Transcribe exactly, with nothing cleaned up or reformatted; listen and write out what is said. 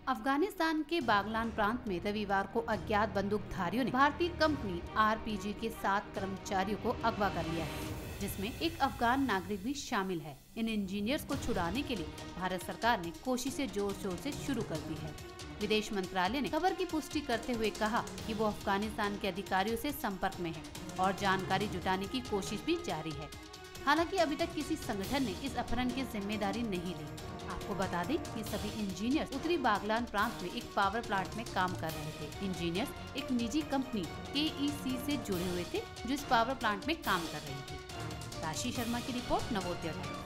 अफगानिस्तान के बागलान प्रांत में रविवार को अज्ञात बंदूकधारियों ने भारतीय कंपनी आरपीजी के सात कर्मचारियों को अगवा कर लिया है, जिसमें एक अफगान नागरिक भी शामिल है। इन इंजीनियर्स को छुड़ाने के लिए भारत सरकार ने कोशिशें जोर शोर से शुरू कर दी है। विदेश मंत्रालय ने खबर की पुष्टि करते हुए कहा कि वो अफगानिस्तान के अधिकारियों से संपर्क में है और जानकारी जुटाने की कोशिश भी जारी है। हालांकि अभी तक किसी संगठन ने इस अपहरण की जिम्मेदारी नहीं ली। आपको बता दें कि सभी इंजीनियर्स उत्तरी बागलान प्रांत में एक पावर प्लांट में काम कर रहे थे। इंजीनियर्स एक निजी कंपनी के ई सी से जुड़े हुए थे, जो इस पावर प्लांट में काम कर रही थी। राशि शर्मा की रिपोर्ट, नवोदय।